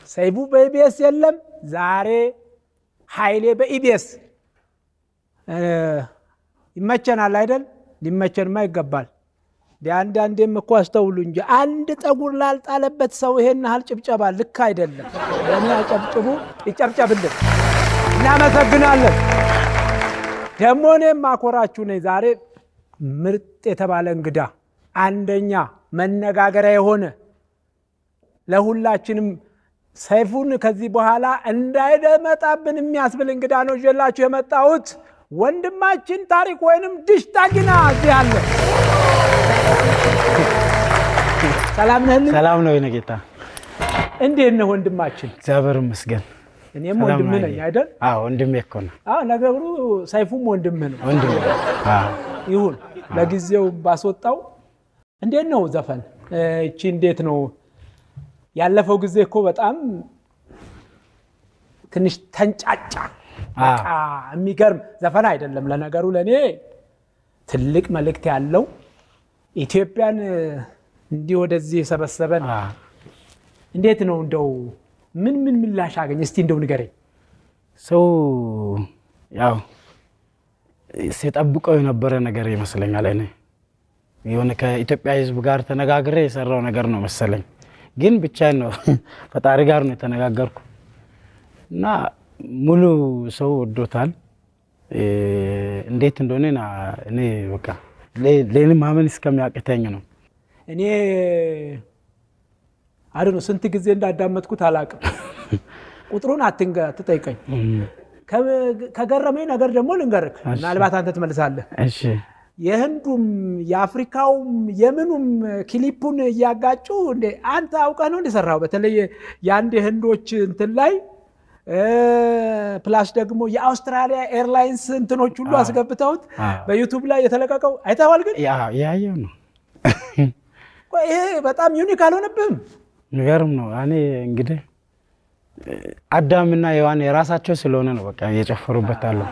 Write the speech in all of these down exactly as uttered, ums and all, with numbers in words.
ሰይፉ በኢቢኤስ የለም ዛሬ ኃይሌ በኢቢኤስ ይመቸናል አይደል ሊመቸንማ ይገባል ዲያንድ አንዴም እኮ አስተውሉ እንጂ አንድ ጠጉር ላልጣለበት ሰው ይሄን ሀል ጭብጨባ ልክ አይደለም ለኔ አጨብጭቡ ይጨብጨብልን እናመሰግናለን ደሞ እኔም ማኮራችሁ ነኝ ዛሬ ምርጥ የተባለ እንግዳ አንደኛ መነጋገሪያ የሆነ ለሁላችንም ሰይፉን ከዚህ በኋላ እንዳይደመጣብን የሚያስብል እንግዳ ነው ጀላችሁ የመጣሁት ወንድማችን ታሪክ ወይንም ድሽታጊና እዚህ አለ ሰላም ነህ ሰላም ነው የነጌታ እንዴት ነው ወንድማችን እግዚአብሔር ይመስገን እኔም ወንድም ነኝ አይደል አዎ ወንድሜ እኮ ነው አዎ ነገሩ ሰይፉም ወንድም ነው ወንድም አዎ ይሁን ለጊዜው ባስወጣው እንዴት ነው ዘፈን እቺ እንዴት ነው ያለፈው ጊዜ እኮ በጣም ትንሽ ተንጫጫ በቃ የሚገርም ዘፈን አይደለም ለነገሩ ለኔ ትልቅ መልእክት ያለው ኢትዮጵያን እንዲህ ወደዚህ ሰበሰበን እንዴት ነው እንደው ምን ምን ምላሽ አገኘ እስቲ እንደው ንገረኝ ሰው ያው ሲጠብቀው የነበረ ነገር ይመስለኛል እኔ የሆነ ከኢትዮጵያ ህዝብ ጋር ተነጋግሬ የሰራው ነገር ነው መሰለኝ ግን ብቻ ነው ፈጣሪ ጋር ነው ተነጋገርኩ እና ሙሉ ሰው ወዶታል እንዴት እንደሆነና እኔ በቃ ለኔ ማመን እስከሚያቅተኝ ነው እኔ አድኖ ስንት ጊዜ እንዳዳመጥኩት አላቅም ቁጥሩን አትንገ ተጠይቀኝ ከገረመኝ ነገር ደግሞ ልንገርክ ምናልባት አንተ ትመልሳለህ እሺ የህንዱም የአፍሪካውም የምኑም ክሊፑን ያጋጩ እንደ አንተ አውቀህ ነው እንደሰራው በተለይ ያንድ የህንዶች እንትን ላይ ፕላስ ደግሞ የአውስትራሊያ ኤርላይንስ እንትኖች ሁሉ አስገብተውት በዩቲዩብ ላይ የተለቀቀው አይተዋል ግን ያ ያየው ነው ቆይ ይሄ በጣም ዩኒክ አልሆነብህም ንገርም ነው እኔ እንግዲህ አዳምና ሔዋን የራሳቸው ስለሆነ ነው በቃ እየጨፈሩበት አለው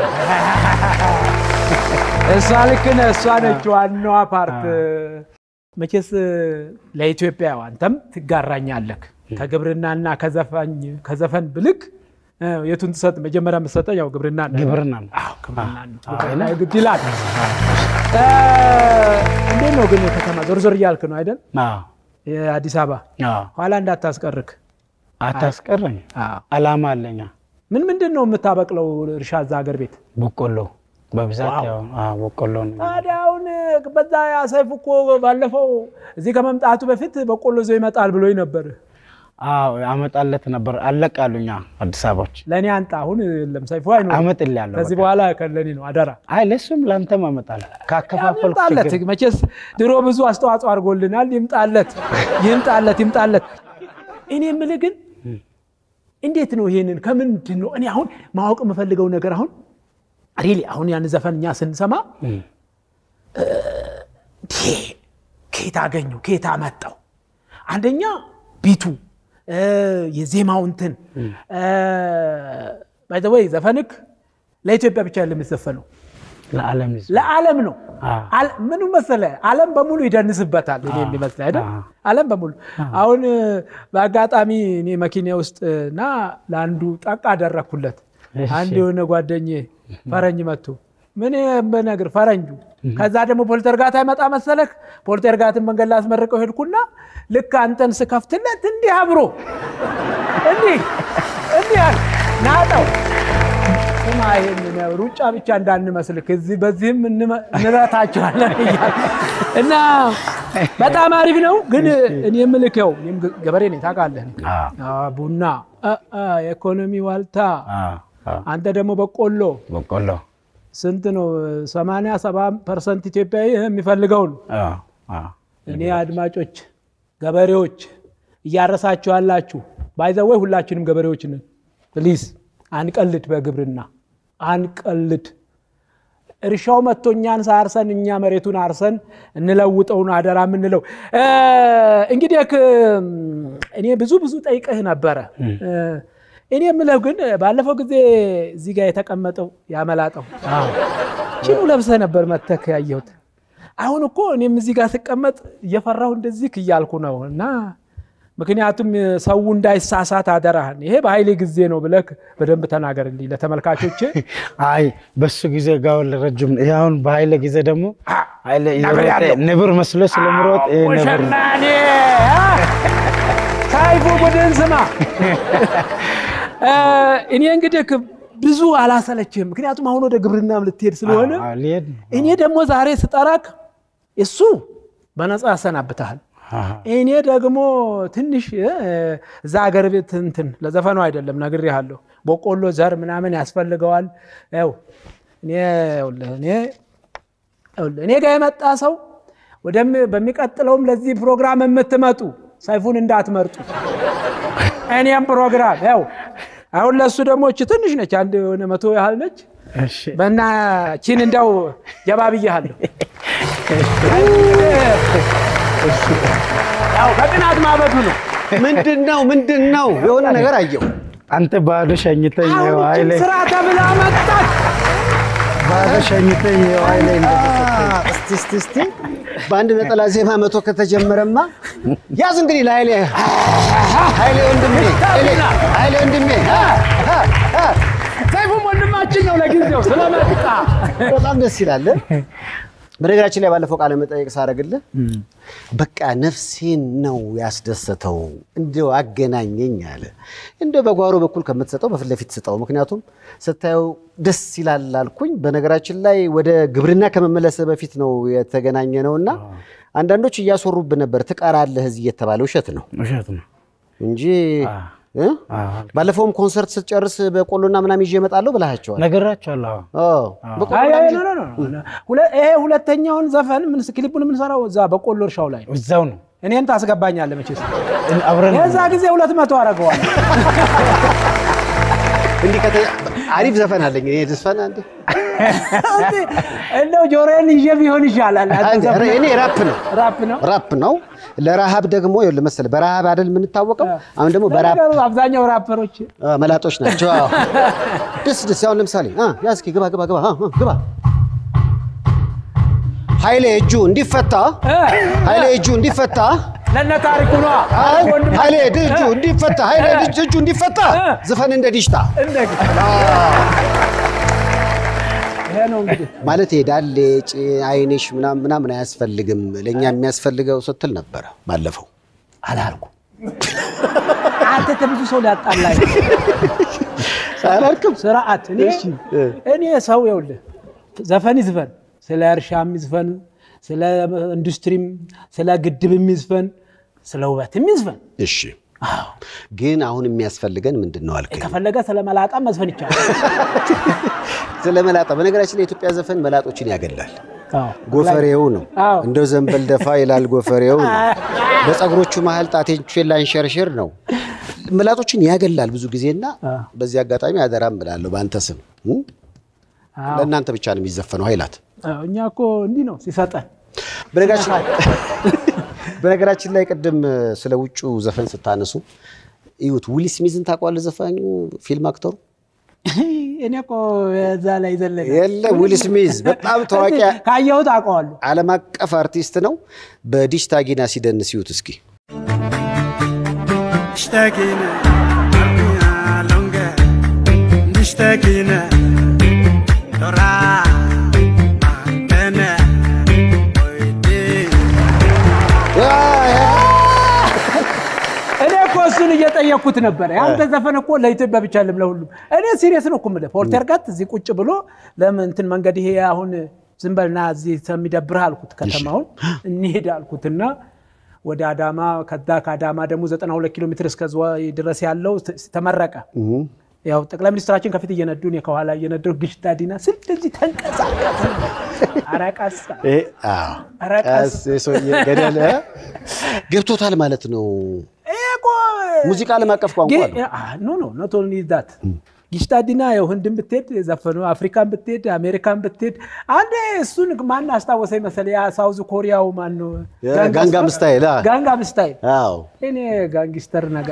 እሷ ልክ ነህ እሷ ነች ዋናዋ ፓርት መቼስ ለኢትዮጵያ አንተም ትጋራኛለህ ከግብርናና ከዘፈን ከዘፈን ብልክ የቱን ተሰጥ መጀመሪያ መስጠት ያው ግብርና ነው ግብርና ነው አዎ ግብርና ነው እና ግድላት እ እንዴት ነው ግን ከተማ ዞር ዞር ያልክ ነው አይደል አዎ የአዲስ አበባ አዎ ኋላ እንዳታስቀርክ አታስቀረኝ አዎ አላማ አለኛ ምን ምንድነው የምታበቅለው እርሻ እዛ ሀገር ቤት በቆሎ በብዛት ያው አዎ በቆሎ ነው ታዲያውን በዛ ያሰይፉ እኮ ባለፈው እዚህ ከመምጣቱ በፊት በቆሎ ዘው ይመጣል ብሎኝ ነበር አዎ አመጣለት ነበር አለቃሉኛ አዲስ አበባች ለኔ አንተ አሁን ለምሳይፉ አይኖር አመጥልያለሁ ከዚህ በኋላ ከለኔ ነው አዳራ አይ ለሱም ላንተም አመጣለ ካከፋፈልኩ ይምጣለት መቼስ ድሮ ብዙ አስተዋጽኦ አድርጎልናል ይምጣለት ይምጣለት ይምጣለት እኔ የምልህ ግን እንዴት ነው ይሄንን ከምንድን ነው እኔ አሁን ማወቅ የምፈልገው ነገር አሁን ሪሊ አሁን ያን ዘፈንኛ ስንሰማ እ ከታ አገኙ ከታ አመጣው አንደኛ ቢቱ የዜማው እንትን እ ባይ ዘ ዌይ ዘፈንክ ለኢትዮጵያ ብቻ አይደለም የሚዘፈነው ለዓለም ለዓለም ነው ምኑ መሰለ ዓለም በሙሉ ይደንስበታል እኔ የሚመስል አይደል ዓለም በሙሉ አሁን በአጋጣሚ እኔ መኪና ውስጥና ለአንዱ ጠቃ አደረኩለት አንድ የሆነ ጓደኛዬ ፈረንጅ መጥቶ ምን በነገር ፈረንጁ ከዛ ደግሞ ፖልተርጋት አይመጣ መሰለክ ፖልተርጋትን መንገድ ላስመርቀው ሄድኩና ልክ አንተን ስከፍትለት እንዲህ አብሮ እንዲህ እንዲህ ናጣው ሰማይን ነው ሩጫ ብቻ እንዳንመስልክ እዚህ በዚህም እንረታቸዋለን እና በጣም አሪፍ ነው ግን እኔ የምልከው ገበሬ ነኝ ታውቃለህ ቡና የኢኮኖሚ ዋልታ አንተ ደግሞ በቆሎ በቆሎ ስንት ነው ሰማንያ ሰባት ፐርሰንት ኢትዮጵያዊ የሚፈልገው ነው አዎ አዎ እኔ አድማጮች ገበሬዎች እያረሳችሁ አላችሁ ባይዘው ሁላችንም ገበሬዎች ነን ፕሊዝ አንቀልድ በግብርና አንቀልድ እርሻው መጥቶኛን ሳርሰን እኛ መሬቱን አርሰን እንለውጠው ነው አደራ ምንለው እንግዲህ እኔ ብዙ ብዙ ጠይቀህ ነበር እኔ የምለው ግን ባለፈው ጊዜ እዚህ ጋር የተቀመጠው ያመላጣው አዎ ቺኑ ለብሰ ነበር መተክ ያየሁት አሁን እኮ እኔም እዚህ ጋር ተቀመጥ እየፈራው እንደዚህ ከያልኩ ነውና ምክንያቱም ሰው እንዳይሳሳት አደራህን ይሄ በኃይሌ ጊዜ ነው ብለክ በደንብ ተናገርልኝ ለተመልካቾች አይ በሱ ጊዜ ጋው ለረጅም ያውን በኃይሌ ጊዜ ደግሞ ኃይሌ ይሮጥ ነብር መስሎ ስለምሮጥ ይሄ ነብር ወሸናኔ ሳይፉ ቡድን ስማ እኔ እንግዲህ ብዙ አላሰለችም ምክንያቱም አሁን ወደ ግብርናም ልትሄድ ስለሆነ እኔ ደግሞ ዛሬ ስጠራክ እሱ በነፃ ያሰናብታል እኔ ደግሞ ትንሽ እዛ ሀገር ቤት እንትን ለዘፈኑ አይደለም ነግሬሃለሁ በቆሎ ዘር ምናምን ያስፈልገዋል ያው እኔ እኔ እኔ ጋር የመጣ ሰው ወደም በሚቀጥለውም ለዚህ ፕሮግራም የምትመጡ ሳይፉን እንዳትመርጡ እኔም ፕሮግራም ያው አሁን ለሱ ደግሞ እቺ ትንሽ ነች አንድ የሆነ መቶ ያህል ነች እሺ በእና ቺን እንዳው ጀባብያለሁ ያው በቅናት ማበዱ ነው ምንድነው ምንድነው የሆነ ነገር አየው አንተ ባዶ ሸኝተኝ ነው አይለ ስራ ተብላ መጣች ባዶ ሸኝተኝ ነው አይለ እስቲ እስቲ እስቲ ባንድ ነጠላ ዜማ መቶ ከተጀመረማ ያዝ እንግዲህ ለኃይሌ ኃይሌ ወንድሜ ኃይሌ ወንድሜ ሳይፉ ወንድማችን ነው ለጊዜው ስለመጣ በጣም ደስ ይላል በነገራችን ላይ ባለፈው ቃለ መጠይቅ ሳረግልህ በቃ ነፍሴን ነው ያስደሰተው እንደው አገናኘኝ አለ እንደው በጓሮ በኩል ከመተሰጠው በፊት ለፊት ሰጠው ምክንያቱም ስታየው ደስ ይላል አልኩኝ በነገራችን ላይ ወደ ግብርና ከመመለስ በፊት ነው የተገናኘ ነውና አንዳንዶች እያሶሩብ ነበር ተቃራለህ እዚህ እየተባለ ውሸት ነው ውሸት ነው እንጂ ባለፈውም ኮንሰርት ስትጨርስ በቆሎና ምናም ይዤ እመጣለሁ ብለሃቸዋል ነገራቸዋለሁ አዎ አይ ኖ ኖ ኖ ይሄ ሁለተኛውን ዘፈን ምን ክሊፑን ምን ሰራው እዛ በቆሎ እርሻው ላይ እዛው ነው እኔን ታስገባኛለህ መቼስ አብረን የዛ ጊዜ ሁለት መቶ አረጋዋል እንዴ ከተ አሪፍ ዘፈን አለኝ እኔ ዘፈን አንዴ እንደው ጆሮዬን ይዤ ቢሆን ይሻላል እኔ ራፕ ነው ራፕ ነው ራፕ ነው ለራሃብ ደግሞ ይኸውልህ መሰለህ በራሃብ አይደል ምን ታወቀው አሁን ደግሞ በራፕ አብዛኛው ራፐሮች መላጦች ናቸው ደስ ደስ ያው ለምሳሌ አ ያስኪ ግባ ግባ ግባ ግባ ኃይሌ እጁ እንዲፈታ ኃይሌ እጁ እንዲፈታ ለነ ታሪኩ ነው ኃይሌ እጁ እንዲፈታ ኃይሌ እጁ እንዲፈታ ዘፈን እንደ ዲሽታ ይሄ ነው እንግዲህ ማለት ሄዳል አይንሽ ምናምን ምናምን አያስፈልግም ለኛ የሚያስፈልገው ስትል ነበር ባለፈው አላልኩ አንተ ተብዙ ሰው ሊያጣላኝ ሳላልኩም ስራአት እኔ እኔ ሰው ይኸውልህ ዘፈን ይዝፈን ስለ እርሻም ይዝፈን ስለ ኢንዱስትሪም ስለ ግድብም ይዝፈን ስለ ውበትም ይዝፈን እሺ ግን አሁን የሚያስፈልገን ምንድነው አልከኝ ከፈለገ ስለ መላጣ መዝፈን ይቻላል ስለ መላጣ በነገራችን ላይ ኢትዮጵያ ዘፈን መላጦችን ያገላል ጎፈሬው ነው እንደው ዘንበል ደፋ ይላል ጎፈሬው ነው በፀጉሮቹ መሃል ጣቴን ላንሸርሽር ነው መላጦችን ያገላል ብዙ ጊዜና በዚህ አጋጣሚ አደራም ብላለሁ ባንተ ስም ለእናንተ ብቻ ነው የሚዘፈነው ኃይላት እኛኮ እንዲ ነው ሲሰጠን በነገራችን በነገራችን ላይ ቀደም ስለ ውጩ ዘፈን ስታነሱ ይሁት ዊል ስሚዝን ታቋለ ዘፋኙ ፊልም አክተሩ እኔኮ እዛ ላይ ዘለለ የለ ዊል ስሚዝ በጣም ታዋቂ ካየው ታቋሉ ዓለም አቀፍ አርቲስት ነው በዲጂታ ጊና ሲደንስ ይሁት እስኪ ዲጂታጊና ሎንጋ ዲጂታጊና ዶራ ማንተና ወይዴ እኔ ኮስን እየጠየኩት ነበር ያንተ ዘፈን እኮ ለኢትዮጵያ ብቻ አይደለም ለሁሉም እኔ ሲሪየስ ነው እኮ ማለት ፖርተርጋት እዚህ ቁጭ ብሎ ለምን እንትን መንገድ ይሄ አሁን ዝምበልና እዚህ ሰሚደብር አልኩት ከተማውን እንሄድ አልኩትና ወደ አዳማ ከዛ ከአዳማ ደግሞ ዘጠና ሁለት ኪሎ ሜትር እስከ ዝዋይ ድረስ ያለው ተመረቀ ያው ጠቅላይ ሚኒስትራችን ከፊት እየነዱን የከኋላ እየነዱ ግሽታ ዲና ስለዚህ ተንቀሳቀስ አራቃስ እ አዎ አራቃስ ሰውዬ ገደለ ገብቶታል ማለት ነው እኮ ሙዚቃ ለማቀፍ ቋንቋ ነው ኖ ኖ not only that ግሽታ ዲና ያው ህንድም ብትሄድ ዘፈኑ አፍሪካን ብትሄድ አሜሪካን ብትሄድ አንዴ እሱን ማን አስታወሰኝ መሰለ ያ ሳውዝ ኮሪያው ማን ነው ጋንጋም ስታይል ጋንጋም ስታይል አዎ እኔ ጋንግስተር ነገር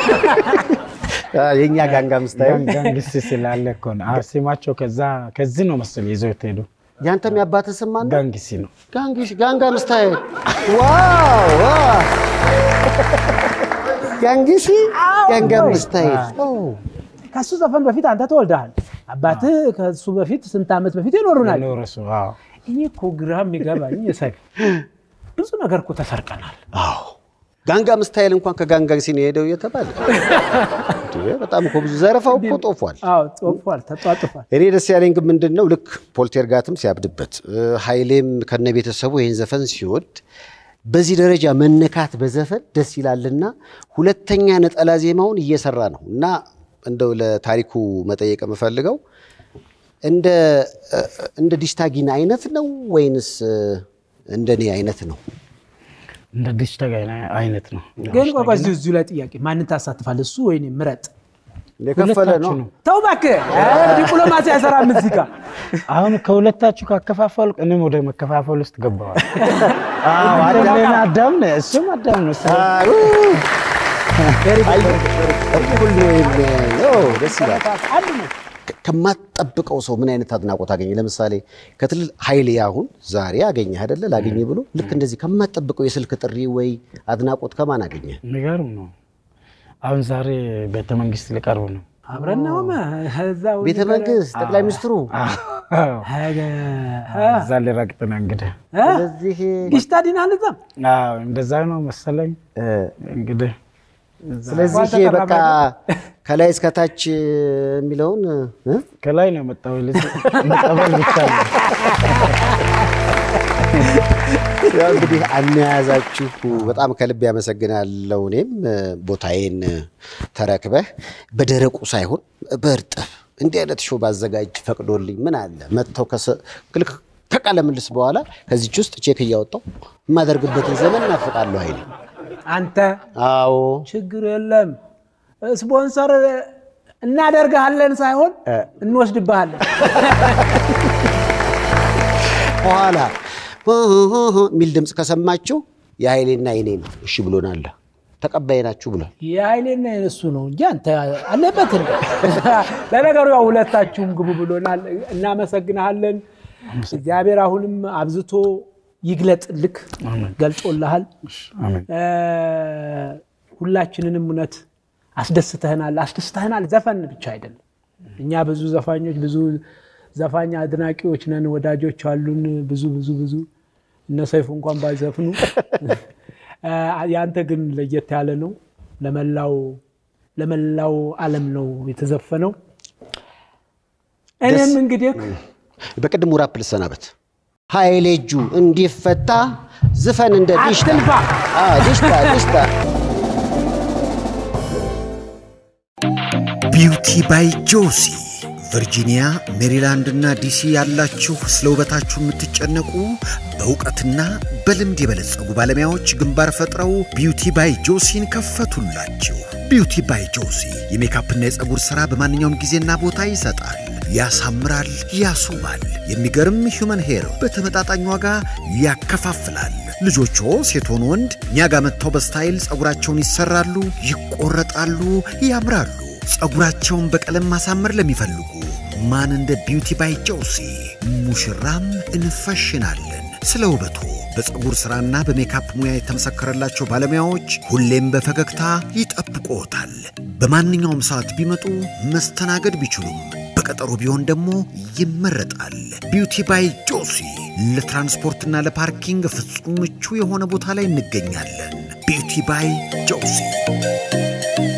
የኛ ጋንጋም ስታይል ጋንግስ ስላለ እኮ ነው አርሲማቸው ከዛ ከዚህ ነው መሰለ ይዘው ተሄዱ ያንተም ያባተ ስም ማን ጋንግስ ነው ጋንግሽ ጋንጋም ስታይል ዋው ዋው ጋንግሲ ጋንጋም ስታይል ከሱ ዘፈን በፊት አንተ ተወልደሃል አባትህ ከሱ በፊት ስንት አመት በፊት ይኖሩናል ኖርሱ አዎ እኔ እኮ ግራም ይገባኝ የሰክ ብዙ ነገር እኮ ተሰርቀናል አዎ ጋንጋም ስታይል እንኳን ከጋንጋሲ ነው ሄደው የተባለ በጣም እኮ ብዙ ዘረፋው እኮ ጦፏል አዎ ጦፏል ተጧጥፏል እኔ ደስ ያለኝ ግን ምንድነው ልክ ፖልቴርጋትም ሲያብድበት ኃይሌም ከነቤተሰቡ ይሄን ዘፈን ሲወድ በዚህ ደረጃ መነካት በዘፈን ደስ ይላልና ሁለተኛ ነጠላ ዜማውን እየሰራ ነው እና እንደው ለታሪኩ መጠየቅ መፈልገው እንደ እንደ ዲስታጊና አይነት ነው ወይንስ እንደኔ አይነት ነው እንደ ዲስታጊና አይነት ነው ግን ቆቆዝ እዚህ ላይ ጥያቄ ማንን ታሳትፋለህ እሱ ወይኔ ምረጥ ለከፈለ ነው ተው ባክ ዲፕሎማሲ ያሰራ ሙዚቃ አሁን ከሁለታችሁ ካከፋፈሉ እኔም ወደ መከፋፈል ውስጥ ገባው አዎ አዳም አዳም ነው እሱም አዳም ነው ሁሉ ነው ደስ ይላል ከማትጠብቀው ሰው ምን አይነት አድናቆት አገኘ ለምሳሌ ከትል ኃይሌ አሁን ዛሬ አገኘ አይደለ ላገኘ ብሎ ልክ እንደዚህ ከማትጠብቀው የስልክ ጥሪ ወይ አድናቆት ከማን አገኘ ንገሩም ነው አሁን ዛሬ ቤተ መንግስት ሊቀርቡ ነው አብረናው ማዛው ቤተ መንግስት ጠቅላይ ሚኒስትሩ ሀገ ዛሬ ረግጠና እንግዲህ ስለዚህ ዲስታዲና ለዛም አዎ እንደዛ ነው መሰለኝ እንግዲህ ስለዚህ በቃ ከላይ እስከ ታች የሚለውን ከላይ ነው መጣው ልጅ መጣበል ብቻ ነው ያው እንግዲህ አናያዛችሁ በጣም ከልብ ያመሰግናለሁ እኔም ቦታዬን ተረክበህ በደረቁ ሳይሆን በእርጥብ እንዲህ አይነት ሾው ባዘጋጅ ፈቅዶልኝ ምን አለ መጥተው ከልክ ከቃለምልስ በኋላ ከዚህች ውስጥ ቼክ እያወጣው ማደርግበትን ዘመን እናፍቃለሁ አይኔ አንተ አዎ ችግር የለም ስፖንሰር እናደርጋለን ሳይሆን እንወስድብሃለን በኋላ ሚል ድምጽ ከሰማችሁ የኃይሌና የኔ ነው እሺ ብሎናል ተቀባይናችሁ ብሏል የኃይሌና የነሱ ነው እንጂ አንተ አለበት እንደ ለነገሩ ያው ሁለታችሁም ግቡ ብሎናል እናመሰግናለን እግዚአብሔር አሁንም አብዝቶ ይግለጥልክ ገልጦልሃል አሜን ሁላችንንም እውነት አስደስተናል አስደስተናል ዘፈን ብቻ አይደለም እኛ ብዙ ዘፋኞች ብዙ ዘፋኛ አድናቂዎች ነን ወዳጆች አሉን ብዙ ብዙ ብዙ እነ ሰይፉ እንኳን ባይዘፍኑ ያንተ ግን ለየት ያለ ነው ለመላው ለመላው ዓለም ነው የተዘፈነው እኔም እንግዲህ በቀደም ራፕ ልሰናበት ኃይሌጁ እንዲፈታ ዘፈን እንደ ዲሽታ አ ዲሽታ ዲሽታ ቢዩቲ ባይ ጆሲ ቨርጂኒያ ሜሪላንድ እና ዲሲ ያላችሁ ስለውበታችሁ የምትጨነቁ በእውቀትና በልምድ የበለጸጉ ባለሙያዎች ግንባር ፈጥረው ቢዩቲ ባይ ጆሲን ከፈቱላችሁ ቢዩቲ ባይ ጆሲ የሜካፕና የፀጉር ሥራ በማንኛውም ጊዜና ቦታ ይሰጣል ያሳምራል ያሱባል የሚገርም ሂዩመን ሄር በተመጣጣኝ ዋጋ ያከፋፍላል ልጆቹ ሴቶን ወንድ ኛጋ መተው በስታይል ፀጉራቸውን ይሰራሉ ይቆረጣሉ ያምራሉ ፀጉራቸውን በቀለም ማሳመር ለሚፈልጉ ማን እንደ ቢዩቲ ባይ ጆሲ ሙሽራም እንፈሽናለን ስለ ውበቱ በፀጉር ሥራና በሜካፕ ሙያ የተመሰከረላቸው ባለሙያዎች ሁሌም በፈገግታ ይጠብቁዎታል በማንኛውም ሰዓት ቢመጡ መስተናገድ ቢችሉም በቀጠሮ ቢሆን ደግሞ ይመረጣል ቢዩቲ ባይ ጆሲ ለትራንስፖርትና ለፓርኪንግ ፍጹም ምቹ የሆነ ቦታ ላይ እንገኛለን ቢዩቲ ባይ ጆሲ